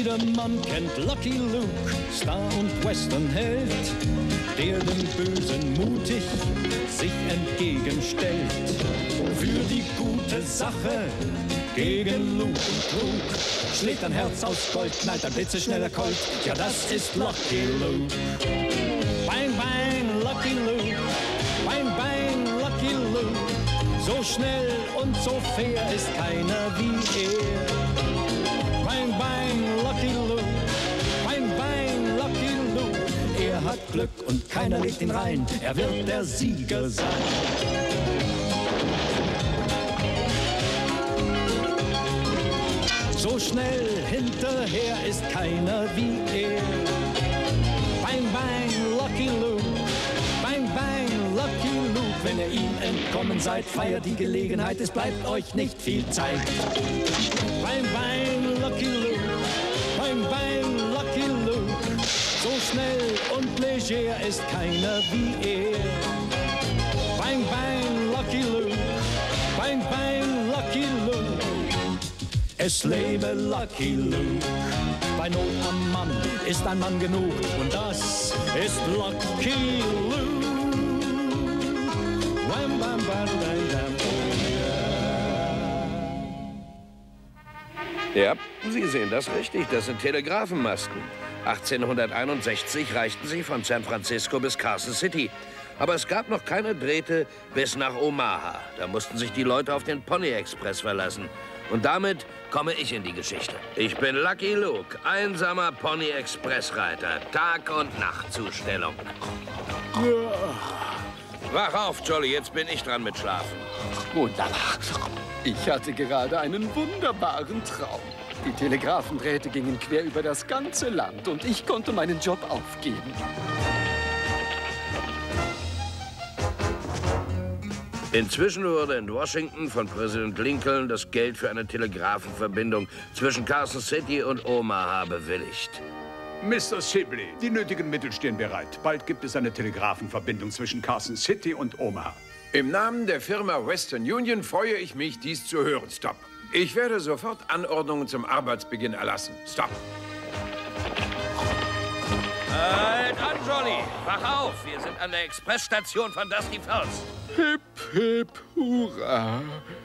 Jedermann kennt Lucky Luke, Star und Westernheld, der dem Bösen mutig sich entgegenstellt. Für die gute Sache gegen Luke und Trug schlägt ein Herz aus Gold, knallt ein blitzeschneller Colt. Ja, das ist Lucky Luke. Bang, bang, Lucky Luke. Bang, bang, Lucky Luke. So schnell und so fair ist keiner wie er. Bang, bang, Lucky Luke. Bang, bang, Lucky Luke. Er hat Glück und keiner legt ihn rein. Er wird der Sieger sein. So schnell hinterher ist keiner wie er. Bang, bang, Lucky Luke. Bang, bang, Lucky Luke. Wenn ihr ihm entkommen seid, feiert die Gelegenheit. Es bleibt euch nicht viel Zeit. Bang, bang, Lucky Luke. Bang, bang, Lucky Luke. So schnell und leger ist keiner wie er. Bang, bang, Lucky Luke. Bang, bang, Lucky Luke. Es lebe Lucky Luke. Bei Not am Mann ist ein Mann genug. Und das ist Lucky Luke. Wham, bam, bam, bam, bam, oh ja, Sie sehen das richtig. Das sind Telegrafenmasten. 1861 reichten sie von San Francisco bis Carson City. Aber es gab noch keine Drähte bis nach Omaha. Da mussten sich die Leute auf den Pony Express verlassen. Und damit komme ich in die Geschichte. Ich bin Lucky Luke, einsamer Pony Express-Reiter. Tag- und Nachtzustellung. Wach auf, Jolly, jetzt bin ich dran mit Schlafen. Wunderbar. Ich hatte gerade einen wunderbaren Traum. Die Telegrafendrähte gingen quer über das ganze Land und ich konnte meinen Job aufgeben. Inzwischen wurde in Washington von Präsident Lincoln das Geld für eine Telegrafenverbindung zwischen Carson City und Omaha bewilligt. Mr. Sibley, die nötigen Mittel stehen bereit. Bald gibt es eine Telegrafenverbindung zwischen Carson City und Omaha. Im Namen der Firma Western Union freue ich mich, dies zu hören. Stop. Ich werde sofort Anordnungen zum Arbeitsbeginn erlassen. Stop. Halt an, Jolly! Wach auf! Wir sind an der Expressstation von Dusty Falls. Hip, hip, hurra.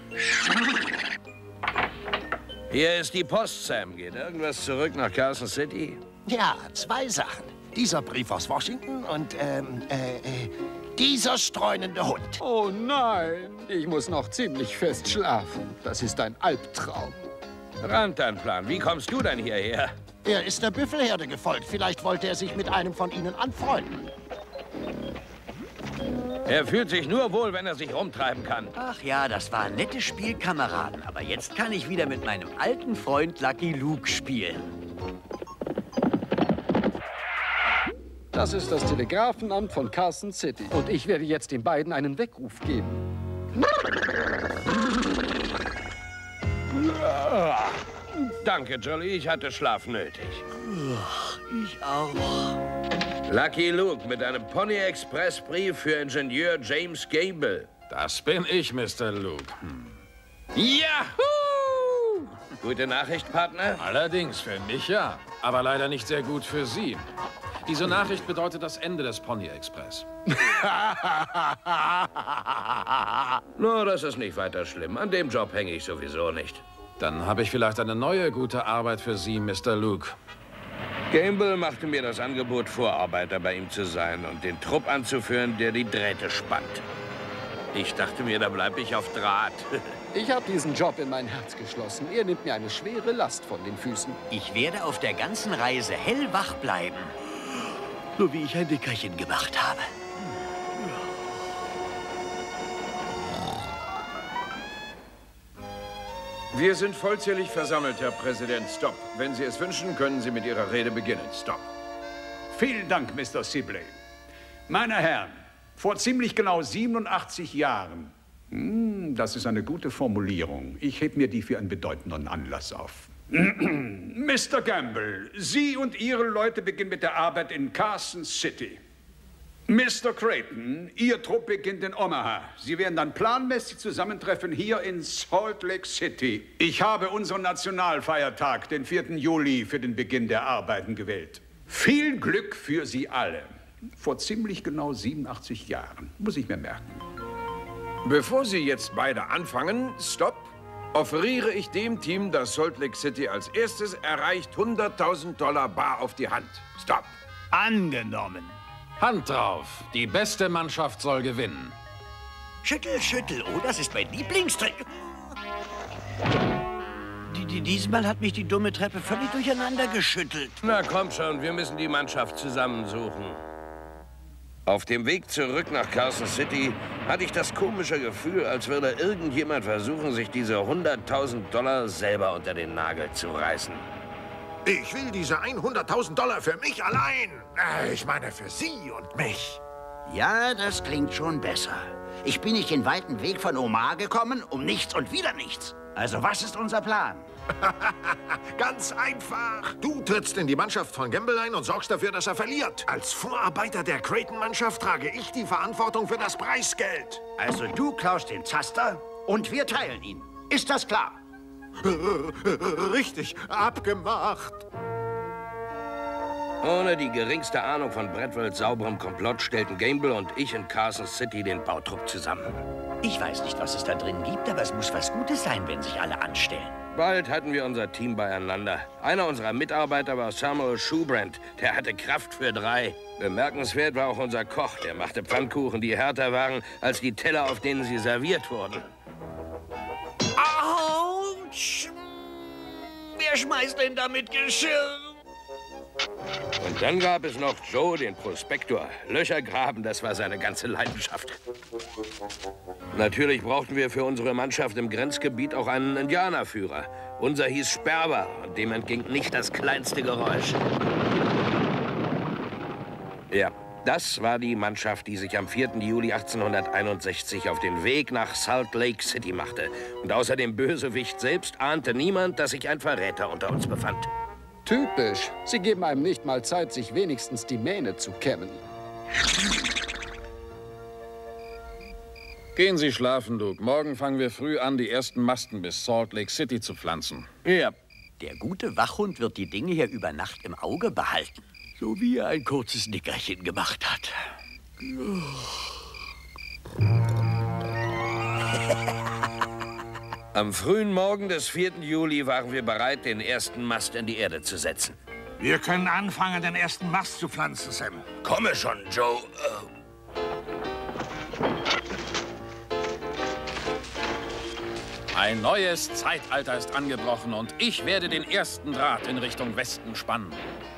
Hier ist die Post, Sam. Geht irgendwas zurück nach Carson City? Ja, 2 Sachen. Dieser Brief aus Washington und, dieser streunende Hund. Oh nein, ich muss noch ziemlich fest schlafen. Das ist ein Albtraum. Rantanplan, wie kommst du denn hierher? Er ist der Büffelherde gefolgt. Vielleicht wollte er sich mit einem von ihnen anfreunden. Er fühlt sich nur wohl, wenn er sich rumtreiben kann. Ach ja, das waren nette Spielkameraden. Aber jetzt kann ich wieder mit meinem alten Freund Lucky Luke spielen. Das ist das Telegrafenamt von Carson City. Und ich werde jetzt den beiden einen Weckruf geben. Danke, Jolly. Ich hatte Schlaf nötig. Ich auch. Lucky Luke mit einem Pony Express Brief für Ingenieur James Gable. Das bin ich, Mr. Luke. Yahoo! Gute Nachricht, Partner? Allerdings, für mich ja. Aber leider nicht sehr gut für Sie. Diese Nachricht bedeutet das Ende des Pony Express. Nur, das ist nicht weiter schlimm. An dem Job hänge ich sowieso nicht. Dann habe ich vielleicht eine neue gute Arbeit für Sie, Mr. Luke. Gamble machte mir das Angebot, Vorarbeiter bei ihm zu sein und den Trupp anzuführen, der die Drähte spannt. Ich dachte mir, da bleibe ich auf Draht. Ich habe diesen Job in mein Herz geschlossen. Er nimmt mir eine schwere Last von den Füßen. Ich werde auf der ganzen Reise hellwach bleiben. So wie ich ein Nickerchen gemacht habe. Wir sind vollzählig versammelt, Herr Präsident. Stop. Wenn Sie es wünschen, können Sie mit Ihrer Rede beginnen. Stop. Vielen Dank, Mr. Sibley. Meine Herren, vor ziemlich genau 87 Jahren. Das ist eine gute Formulierung. Ich heb mir die für einen bedeutenden Anlass auf. Mr. Gamble, Sie und Ihre Leute beginnen mit der Arbeit in Carson City. Mr. Creighton, Ihr Trupp beginnt in Omaha. Sie werden dann planmäßig zusammentreffen hier in Salt Lake City. Ich habe unseren Nationalfeiertag, den 4. Juli, für den Beginn der Arbeiten gewählt. Viel Glück für Sie alle. Vor ziemlich genau 87 Jahren, muss ich mir merken. Bevor Sie jetzt beide anfangen, stopp, offeriere ich dem Team, das Salt Lake City als erstes erreicht, $100.000 bar auf die Hand. Stopp. Angenommen. Hand drauf. Die beste Mannschaft soll gewinnen. Schüttel, schüttel. Oh, das ist mein Lieblingstrick. Diesmal hat mich die dumme Treppe völlig durcheinander geschüttelt. Na komm schon, wir müssen die Mannschaft zusammensuchen. Auf dem Weg zurück nach Carson City hatte ich das komische Gefühl, als würde irgendjemand versuchen, sich diese $100.000 selber unter den Nagel zu reißen. Ich will diese $100.000 für mich allein. Ich meine, für Sie und mich. Ja, das klingt schon besser. Ich bin nicht den weiten Weg von Omaha gekommen, um nichts und wieder nichts. Also was ist unser Plan? Ganz einfach. Du trittst in die Mannschaft von Gamble ein und sorgst dafür, dass er verliert. Als Vorarbeiter der Creighton-Mannschaft trage ich die Verantwortung für das Preisgeld. Also du klaust den Zaster und wir teilen ihn. Ist das klar? Richtig, abgemacht. Ohne die geringste Ahnung von Bradwells sauberem Komplott stellten Gamble und ich in Carson City den Bautrupp zusammen. Ich weiß nicht, was es da drin gibt, aber es muss was Gutes sein, wenn sich alle anstellen. Bald hatten wir unser Team beieinander. Einer unserer Mitarbeiter war Samuel Schubrand. Der hatte Kraft für 3. Bemerkenswert war auch unser Koch. Der machte Pfannkuchen, die härter waren als die Teller, auf denen sie serviert wurden. Autsch! Wer schmeißt denn damit Geschirr? Und dann gab es noch Joe, den Prospektor. Löcher graben, das war seine ganze Leidenschaft. Natürlich brauchten wir für unsere Mannschaft im Grenzgebiet auch einen Indianerführer. Unser hieß Sperber und dem entging nicht das kleinste Geräusch. Ja, das war die Mannschaft, die sich am 4. Juli 1861 auf den Weg nach Salt Lake City machte. Und außer dem Bösewicht selbst ahnte niemand, dass sich ein Verräter unter uns befand. Typisch. Sie geben einem nicht mal Zeit, sich wenigstens die Mähne zu kämmen. Gehen Sie schlafen, Luke. Morgen fangen wir früh an, die ersten Masten bis Salt Lake City zu pflanzen. Ja. Der gute Wachhund wird die Dinge hier über Nacht im Auge behalten. So wie er ein kurzes Nickerchen gemacht hat. Am frühen Morgen des 4. Juli waren wir bereit, den ersten Mast in die Erde zu setzen. Wir können anfangen, den ersten Mast zu pflanzen, Sam. Komme schon, Joe. Ein neues Zeitalter ist angebrochen und ich werde den ersten Draht in Richtung Westen spannen.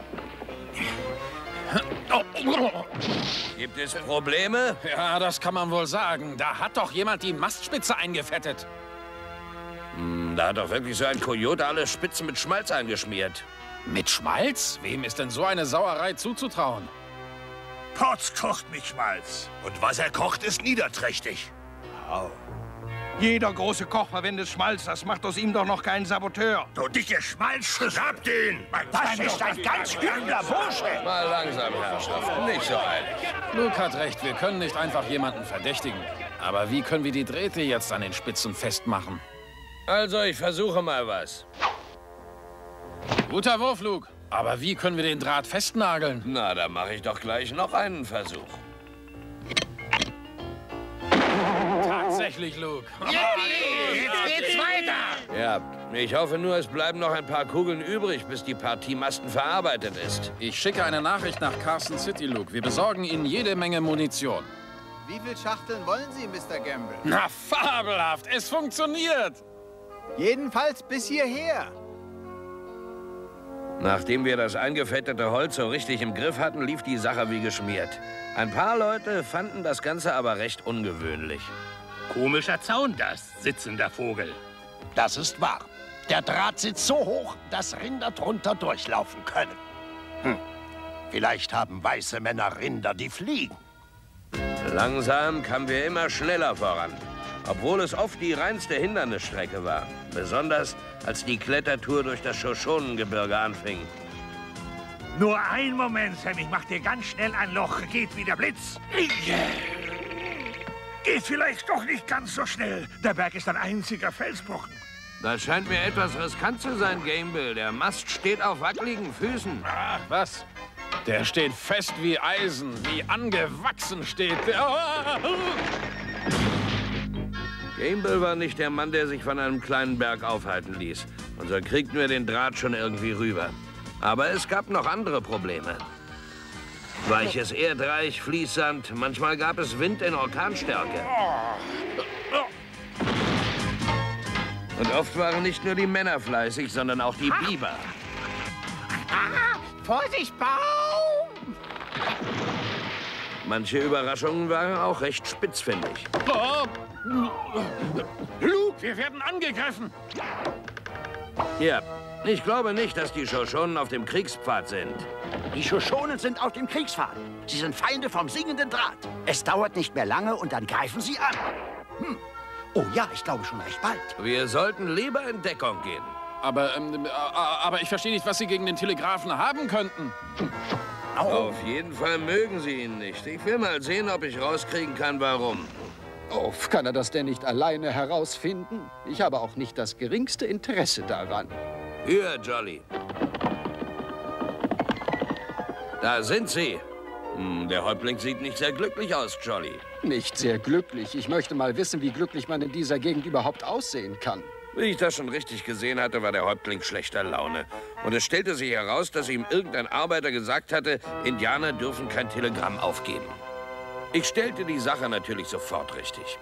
Gibt es Probleme? Ja, das kann man wohl sagen. Da hat doch jemand die Mastspitze eingefettet. Da hat doch wirklich so ein Kojote alle Spitzen mit Schmalz eingeschmiert. Mit Schmalz? Wem ist denn so eine Sauerei zuzutrauen? Potts kocht mit Schmalz. Und was er kocht, ist niederträchtig. Oh. Jeder große Koch verwendet Schmalz. Das macht aus ihm doch noch keinen Saboteur. Du dicke Schmalzschüssel. Schnappt ihn! Das ist ein ganz übler Bursche. Mal langsam, Herrschaften. Nicht so eilig. Luke hat recht, wir können nicht einfach jemanden verdächtigen. Aber wie können wir die Drähte jetzt an den Spitzen festmachen? Also, ich versuche mal was. Guter Wurf, Luke. Aber wie können wir den Draht festnageln? Na, da mache ich doch gleich noch einen Versuch. Tatsächlich, Luke. Jetzt geht's weiter! Ja, ich hoffe nur, es bleiben noch ein paar Kugeln übrig, bis die Partie Masten verarbeitet ist. Ich schicke eine Nachricht nach Carson City, Luke. Wir besorgen Ihnen jede Menge Munition. Wie viele Schachteln wollen Sie, Mr. Gamble? Na, fabelhaft. Es funktioniert. Jedenfalls bis hierher. Nachdem wir das eingefettete Holz so richtig im Griff hatten, lief die Sache wie geschmiert. Ein paar Leute fanden das Ganze aber recht ungewöhnlich. Komischer Zaun das, sitzender Vogel. Das ist wahr. Der Draht sitzt so hoch, dass Rinder drunter durchlaufen können. Vielleicht haben weiße Männer Rinder, die fliegen. Langsam kamen wir immer schneller voran, obwohl es oft die reinste Hindernisstrecke war. Besonders, als die Klettertour durch das Shoshonengebirge anfing. Nur einen Moment, Sam. Ich mach dir ganz schnell ein Loch. Geht wie der Blitz. Geht vielleicht doch nicht ganz so schnell. Der Berg ist ein einziger Felsbrocken. Das scheint mir etwas riskant zu sein, Gamble. Der Mast steht auf wackeligen Füßen. Ach, was? Der steht fest wie Eisen, wie angewachsen steht der. Gamble war nicht der Mann, der sich von einem kleinen Berg aufhalten ließ. Und so kriegten wir den Draht schon irgendwie rüber. Aber es gab noch andere Probleme. Weiches Erdreich, Fließsand, manchmal gab es Wind in Orkanstärke. Und oft waren nicht nur die Männer fleißig, sondern auch die Biber. Vorsicht, Baum! Manche Überraschungen waren auch recht spitzfindig. Oh. Luke, wir werden angegriffen! Ja, ich glaube nicht, dass die Shoshonen auf dem Kriegspfad sind. Die Shoshonen sind auf dem Kriegspfad. Sie sind Feinde vom singenden Draht. Es dauert nicht mehr lange und dann greifen sie an. Oh ja, ich glaube schon recht bald. Wir sollten lieber in Deckung gehen. Aber ich verstehe nicht, was Sie gegen den Telegrafen haben könnten. Auf jeden Fall mögen Sie ihn nicht. Ich will mal sehen, ob ich rauskriegen kann, warum. Oh, kann er das denn nicht alleine herausfinden? Ich habe auch nicht das geringste Interesse daran. Hier, Jolly. Da sind Sie. Der Häuptling sieht nicht sehr glücklich aus, Jolly. Nicht sehr glücklich. Ich möchte mal wissen, wie glücklich man in dieser Gegend überhaupt aussehen kann. Wie ich das schon richtig gesehen hatte, war der Häuptling schlechter Laune. Und es stellte sich heraus, dass ihm irgendein Arbeiter gesagt hatte, Indianer dürfen kein Telegramm aufgeben. Ich stellte die Sache natürlich sofort richtig.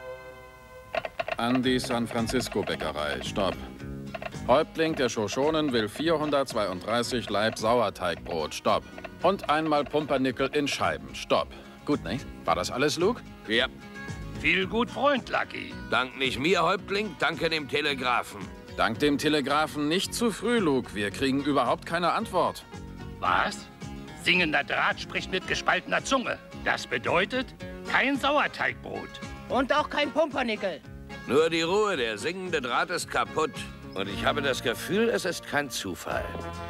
An die San Francisco Bäckerei. Stopp. Häuptling der Shoshonen will 432 Laib Sauerteigbrot. Stopp. Und einmal Pumpernickel in Scheiben. Stopp. Gut, nicht? War das alles, Luke? Ja. Viel gut, Freund, Lucky. Dank nicht mir, Häuptling, danke dem Telegrafen. Dank dem Telegrafen nicht zu früh, Luke. Wir kriegen überhaupt keine Antwort. Was? Singender Draht spricht mit gespaltener Zunge. Das bedeutet kein Sauerteigbrot. Und auch kein Pumpernickel. Nur die Ruhe, der singende Draht ist kaputt. Und ich habe das Gefühl, es ist kein Zufall.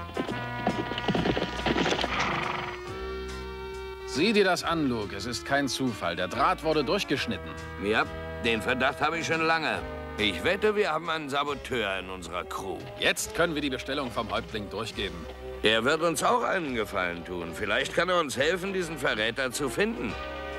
Sieh dir das an, Luke. Es ist kein Zufall. Der Draht wurde durchgeschnitten. Ja, den Verdacht habe ich schon lange. Ich wette, wir haben einen Saboteur in unserer Crew. Jetzt können wir die Bestellung vom Häuptling durchgeben. Er wird uns auch einen Gefallen tun. Vielleicht kann er uns helfen, diesen Verräter zu finden.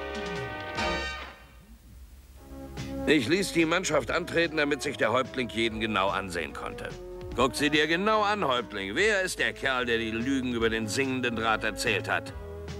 Ich ließ die Mannschaft antreten, damit sich der Häuptling jeden genau ansehen konnte. Guck sie dir genau an, Häuptling. Wer ist der Kerl, der die Lügen über den singenden Draht erzählt hat?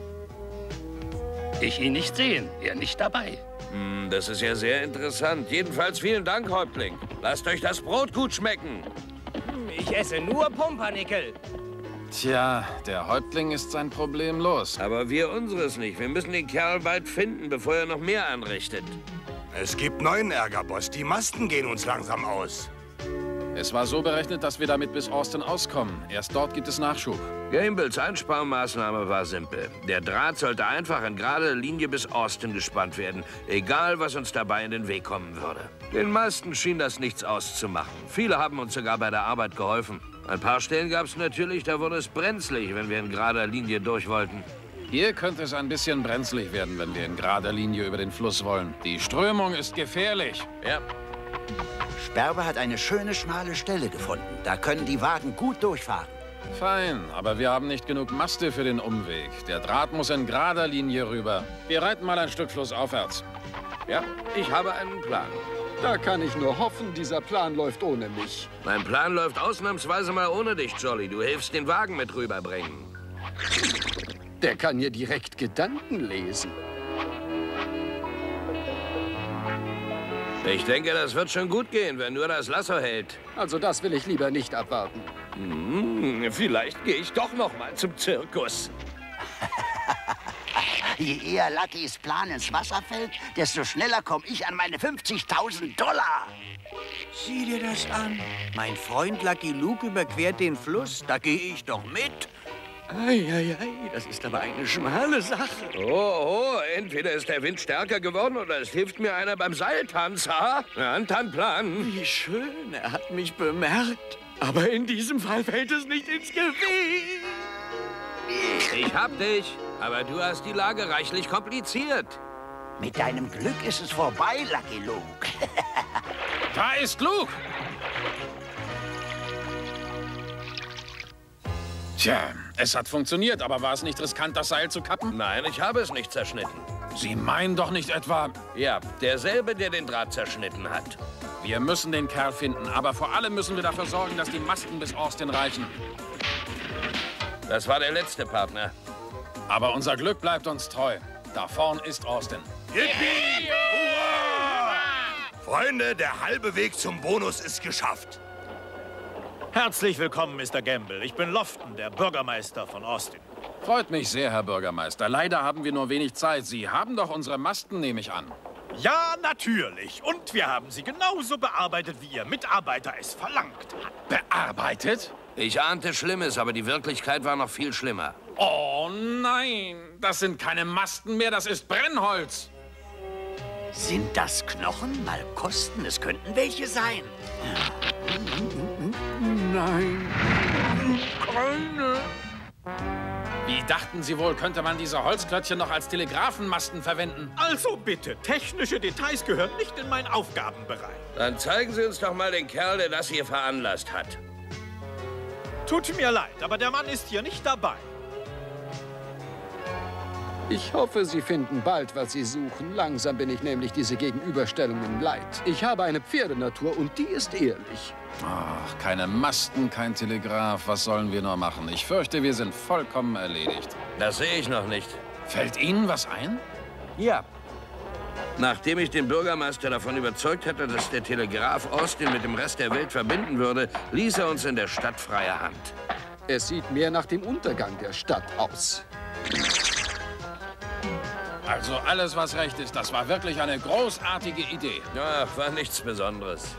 Ich ihn nicht sehen, er nicht dabei. Das ist ja sehr interessant. Jedenfalls vielen Dank, Häuptling. Lasst euch das Brot gut schmecken. Ich esse nur Pumpernickel. Tja, der Häuptling ist sein Problem los. Aber wir unseres nicht. Wir müssen den Kerl bald finden, bevor er noch mehr anrichtet. Es gibt neuen Ärger, Boss. Die Masten gehen uns langsam aus. Es war so berechnet, dass wir damit bis Austin auskommen. Erst dort gibt es Nachschub. Gambles Einsparmaßnahme war simpel. Der Draht sollte einfach in gerade Linie bis Austin gespannt werden, egal was uns dabei in den Weg kommen würde. Den meisten schien das nichts auszumachen. Viele haben uns sogar bei der Arbeit geholfen. Ein paar Stellen gab es natürlich, da wurde es brenzlig, wenn wir in gerader Linie durch wollten. Hier könnte es ein bisschen brenzlig werden, wenn wir in gerader Linie über den Fluss wollen. Die Strömung ist gefährlich. Ja. Sperber hat eine schöne, schmale Stelle gefunden. Da können die Wagen gut durchfahren. Fein, aber wir haben nicht genug Maste für den Umweg. Der Draht muss in gerader Linie rüber. Wir reiten mal ein Stück flussaufwärts. Ja, ich habe einen Plan. Da kann ich nur hoffen, dieser Plan läuft ohne mich. Mein Plan läuft ausnahmsweise mal ohne dich, Jolly. Du hilfst den Wagen mit rüberbringen. Der kann hier direkt Gedanken lesen. Ich denke, das wird schon gut gehen, wenn nur das Lasso hält. Also das will ich lieber nicht abwarten. Vielleicht gehe ich doch noch mal zum Zirkus. Je eher Luckys Plan ins Wasser fällt, desto schneller komme ich an meine $50.000. Sieh dir das an. Mein Freund Lucky Luke überquert den Fluss. Da gehe ich doch mit. Eieiei, das ist aber eine schmale Sache. Oh, entweder ist der Wind stärker geworden oder es hilft mir einer beim Seiltanz, ha? Handplan. Wie schön, er hat mich bemerkt. Aber in diesem Fall fällt es nicht ins Gewicht. Ich hab dich, aber du hast die Lage reichlich kompliziert. Mit deinem Glück ist es vorbei, Lucky Luke. Da ist Luke! Tja, es hat funktioniert, aber war es nicht riskant, das Seil zu kappen? Nein, ich habe es nicht zerschnitten. Sie meinen doch nicht etwa... Ja, derselbe, der den Draht zerschnitten hat. Wir müssen den Kerl finden, aber vor allem müssen wir dafür sorgen, dass die Masten bis Austin reichen. Das war der letzte Partner. Aber unser Glück bleibt uns treu. Da vorn ist Austin. Yippie! Hurra! Freunde, der halbe Weg zum Bonus ist geschafft. Herzlich willkommen, Mr. Gamble. Ich bin Lofton, der Bürgermeister von Austin. Freut mich sehr, Herr Bürgermeister. Leider haben wir nur wenig Zeit. Sie haben doch unsere Masten, nehme ich an. Ja, natürlich. Und wir haben sie genauso bearbeitet, wie Ihr Mitarbeiter es verlangt hat. Bearbeitet? Ich ahnte Schlimmes, aber die Wirklichkeit war noch viel schlimmer. Oh nein, das sind keine Masten mehr, das ist Brennholz. Sind das Knochen? Mal kosten, es könnten welche sein. Nein, keine. Wie dachten Sie wohl, könnte man diese Holzklötzchen noch als Telegrafenmasten verwenden? Also bitte, technische Details gehören nicht in meinen Aufgabenbereich. Dann zeigen Sie uns doch mal den Kerl, der das hier veranlasst hat. Tut mir leid, aber der Mann ist hier nicht dabei. Ich hoffe, Sie finden bald, was Sie suchen. Langsam bin ich nämlich diese Gegenüberstellungen leid. Ich habe eine Pferdenatur und die ist ehrlich. Ach, keine Masten, kein Telegraph. Was sollen wir nur machen? Ich fürchte, wir sind vollkommen erledigt. Das sehe ich noch nicht. Fällt Ihnen was ein? Ja. Nachdem ich den Bürgermeister davon überzeugt hatte, dass der Telegraph Austin mit dem Rest der Welt verbinden würde, ließ er uns in der Stadt freie Hand. Es sieht mehr nach dem Untergang der Stadt aus. Also alles, was recht ist, das war wirklich eine großartige Idee. Ja, war nichts Besonderes.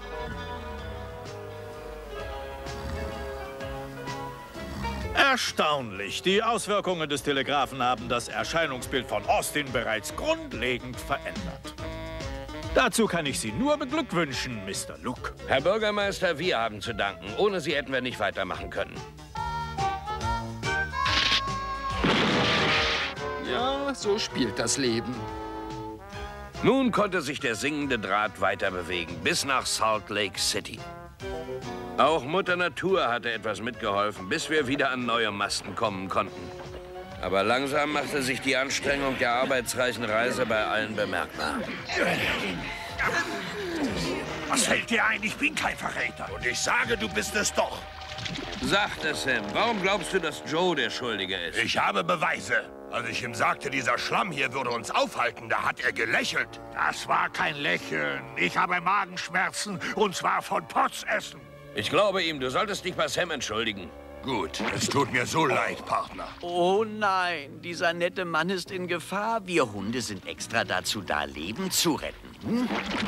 Erstaunlich. Die Auswirkungen des Telegraphen haben das Erscheinungsbild von Austin bereits grundlegend verändert. Dazu kann ich Sie nur beglückwünschen, Mr. Luke. Herr Bürgermeister, wir haben zu danken. Ohne Sie hätten wir nicht weitermachen können. Ja, so spielt das Leben. Nun konnte sich der singende Draht weiter bewegen, bis nach Salt Lake City. Auch Mutter Natur hatte etwas mitgeholfen, bis wir wieder an neue Masten kommen konnten. Aber langsam machte sich die Anstrengung der arbeitsreichen Reise bei allen bemerkbar. Was fällt dir ein? Ich bin kein Verräter. Und ich sage, du bist es doch. Sag es, Sam. Warum glaubst du, dass Joe der Schuldige ist? Ich habe Beweise. Als ich ihm sagte, dieser Schlamm hier würde uns aufhalten, da hat er gelächelt. Das war kein Lächeln. Ich habe Magenschmerzen, und zwar von Potzessen. Ich glaube ihm, du solltest dich bei Sam entschuldigen. Gut, es tut mir so leid, Partner. Oh nein, dieser nette Mann ist in Gefahr. Wir Hunde sind extra dazu da, Leben zu retten. Hm?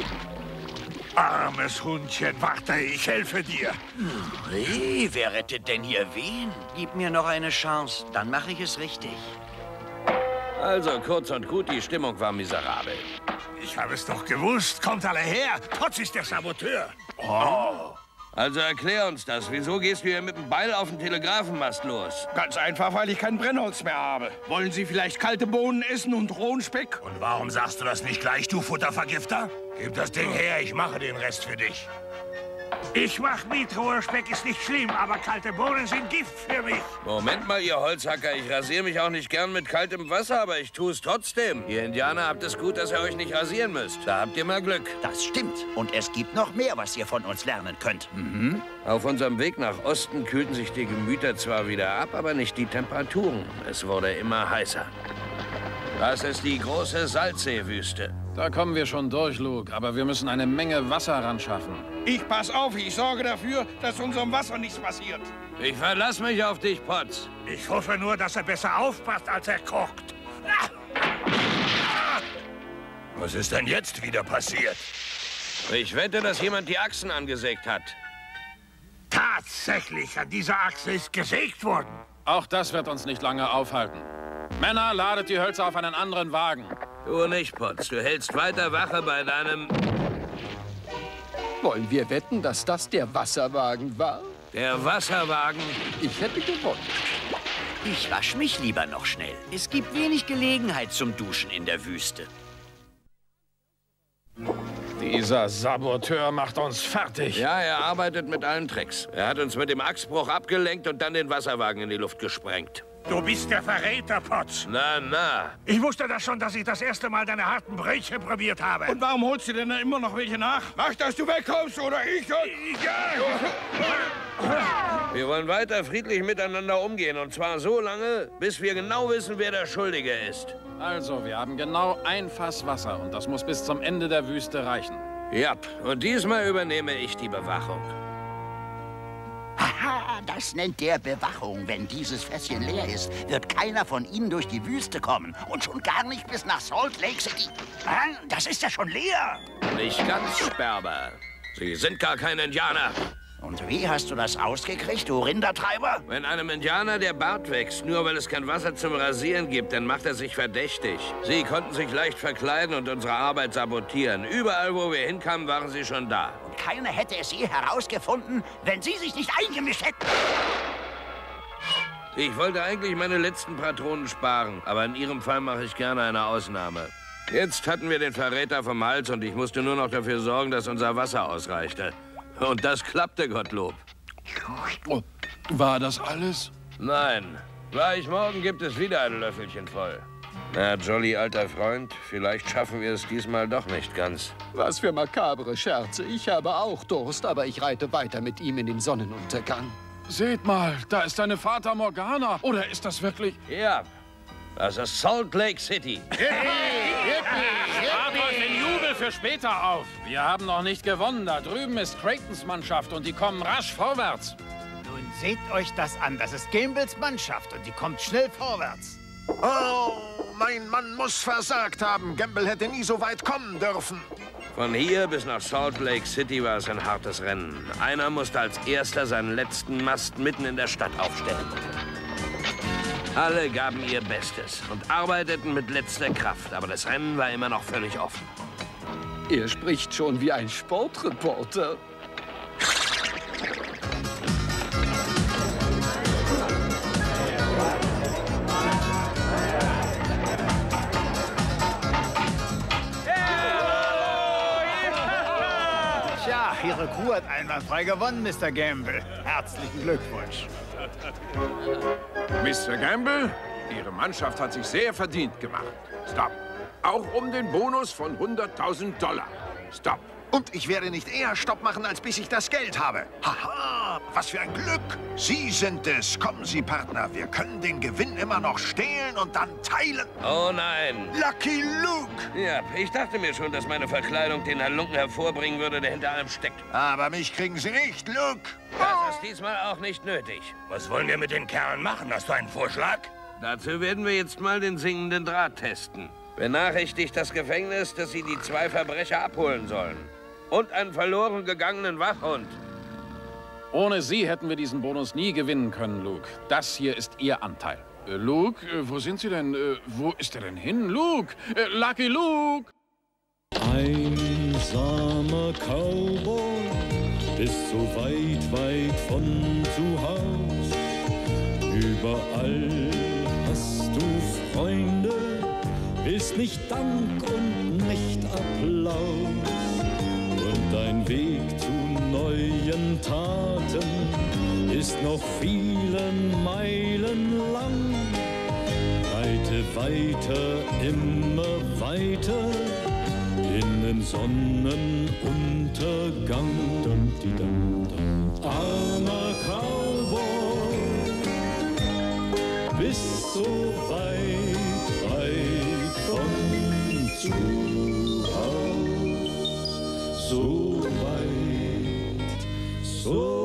Armes Hundchen, warte, ich helfe dir. Hey, wer rettet denn hier wen? Gib mir noch eine Chance, dann mache ich es richtig. Also, kurz und gut, die Stimmung war miserabel. Ich habe es doch gewusst. Kommt alle her. Potz ist der Saboteur. Oh. Also erklär uns das. Wieso gehst du hier mit dem Beil auf den Telegrafenmast los? Ganz einfach, weil ich kein Brennholz mehr habe. Wollen Sie vielleicht kalte Bohnen essen und rohen Speck? Und warum sagst du das nicht gleich, du Futtervergifter? Gib das Ding her, ich mache den Rest für dich. Ich mach mit, roher Speck ist nicht schlimm, aber kalte Bohnen sind Gift für mich. Moment mal, ihr Holzhacker, ich rasiere mich auch nicht gern mit kaltem Wasser, aber ich tue es trotzdem. Ihr Indianer habt es gut, dass ihr euch nicht rasieren müsst. Da habt ihr mal Glück. Das stimmt. Und es gibt noch mehr, was ihr von uns lernen könnt. Mhm. Auf unserem Weg nach Osten kühlten sich die Gemüter zwar wieder ab, aber nicht die Temperaturen. Es wurde immer heißer. Das ist die große Salzseewüste. Da kommen wir schon durch, Luke, aber wir müssen eine Menge Wasser ran schaffen. Ich pass auf, ich sorge dafür, dass unserem Wasser nichts passiert. Ich verlass mich auf dich, Potz. Ich hoffe nur, dass er besser aufpasst, als er kocht. Was ist denn jetzt wieder passiert? Ich wette, dass jemand die Achsen angesägt hat. Tatsächlich, an dieser Achse ist gesägt worden. Auch das wird uns nicht lange aufhalten. Männer, ladet die Hölzer auf einen anderen Wagen. Du nicht, Potz. Du hältst weiter Wache bei deinem... Wollen wir wetten, dass das der Wasserwagen war? Der Wasserwagen? Ich hätte gewonnen. Ich wasche mich lieber noch schnell. Es gibt wenig Gelegenheit zum Duschen in der Wüste. Dieser Saboteur macht uns fertig. Ja, er arbeitet mit allen Tricks. Er hat uns mit dem Achsbruch abgelenkt und dann den Wasserwagen in die Luft gesprengt. Du bist der Verräter, Potts. Na, na. Ich wusste das schon, dass ich das erste Mal deine harten Brötchen probiert habe. Und warum holst du denn da immer noch welche nach? Mach, dass du wegkommst, oder ich... Wir wollen weiter friedlich miteinander umgehen. Und zwar so lange, bis wir genau wissen, wer der Schuldige ist. Also, wir haben genau ein Fass Wasser und das muss bis zum Ende der Wüste reichen. Ja, und diesmal übernehme ich die Bewachung. Haha, das nennt der Bewachung. Wenn dieses Fässchen leer ist, wird keiner von Ihnen durch die Wüste kommen. Und schon gar nicht bis nach Salt Lake City. Das ist ja schon leer. Nicht ganz, Sperber. Sie sind gar kein Indianer. Und wie hast du das ausgekriegt, du Rindertreiber? Wenn einem Indianer der Bart wächst, nur weil es kein Wasser zum Rasieren gibt, dann macht er sich verdächtig. Sie konnten sich leicht verkleiden und unsere Arbeit sabotieren. Überall, wo wir hinkamen, waren sie schon da. Und keiner hätte es je herausgefunden, wenn Sie sich nicht eingemischt hätten. Ich wollte eigentlich meine letzten Patronen sparen, aber in Ihrem Fall mache ich gerne eine Ausnahme. Jetzt hatten wir den Verräter vom Hals und ich musste nur noch dafür sorgen, dass unser Wasser ausreichte. Und das klappte, Gottlob. Oh, war das alles? Nein. Gleich morgen gibt es wieder ein Löffelchen voll. Na, Jolly, alter Freund, vielleicht schaffen wir es diesmal doch nicht ganz. Was für makabre Scherze. Ich habe auch Durst, aber ich reite weiter mit ihm in den Sonnenuntergang. Seht mal, da ist eine Fata Morgana. Oder ist das wirklich... Ja, das ist Salt Lake City. Spart euch den Jubel für später auf. Wir haben noch nicht gewonnen. Da drüben ist Creightons Mannschaft und die kommen rasch vorwärts. Nun seht euch das an. Das ist Gambles Mannschaft und die kommt schnell vorwärts. Oh, mein Mann muss versagt haben. Gamble hätte nie so weit kommen dürfen. Von hier bis nach Salt Lake City war es ein hartes Rennen. Einer musste als erster seinen letzten Mast mitten in der Stadt aufstellen. Alle gaben ihr Bestes und arbeiteten mit letzter Kraft, aber das Rennen war immer noch völlig offen. Er spricht schon wie ein Sportreporter. Tja, Ihre Crew hat einwandfrei gewonnen, Mr. Gamble. Herzlichen Glückwunsch. Mr. Gamble, Ihre Mannschaft hat sich sehr verdient gemacht. Stop. Auch um den Bonus von $100.000. Stop. Und ich werde nicht eher Stopp machen, als bis ich das Geld habe. Haha, was für ein Glück. Sie sind es. Kommen Sie, Partner. Wir können den Gewinn immer noch stehlen und dann teilen. Oh nein. Lucky Luke. Ja, ich dachte mir schon, dass meine Verkleidung den Halunken hervorbringen würde, der hinter allem steckt. Aber mich kriegen Sie nicht, Luke. Das ist diesmal auch nicht nötig. Was wollen wir mit den Kerlen machen? Hast du einen Vorschlag? Dazu werden wir jetzt mal den singenden Draht testen. Benachrichtigt das Gefängnis, dass sie die 2 Verbrecher abholen sollen. Und einen verloren gegangenen Wachhund. Ohne Sie hätten wir diesen Bonus nie gewinnen können, Luke. Das hier ist Ihr Anteil. Luke, wo sind Sie denn? Wo ist er denn hin? Luke! Lucky Luke! Einsamer Cowboy ist so weit, weit von zu Haus. Überall hast du Freunde, ist nicht Dank und nicht Applaus. Und dein Weg zu neuen Taten ist noch vielen Meilen lang. Reite weiter, immer weiter in den Sonnenuntergang. Armer Cowboy, bist so weit, weit von zu Haus. So weit, so